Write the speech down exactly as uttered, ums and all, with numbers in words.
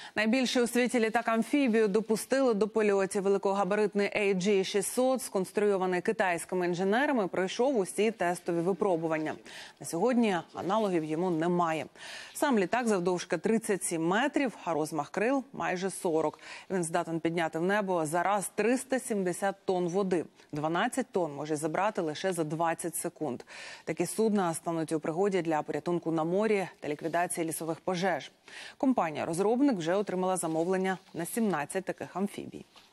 Найбільший у світі літак-амфібію допустили до польотів. Великогабаритний ей джі шістсот, сконструйований китайськими інженерами, пройшов усі тестові випробування. На сьогодні аналогів йому немає. Сам літак завдовжки тридцять сім метрів, а розмах крил – майже сорок. Він здатен підняти в небо за раз триста сімдесят тонн води. дванадцять тонн може забрати лише за двадцять секунд. Такі судна стануть у пригоді для порятунку на морі та ліквідації лісових пожеж. Компанія-розробник вже отримала замовлення на сімнадцять таких амфібій.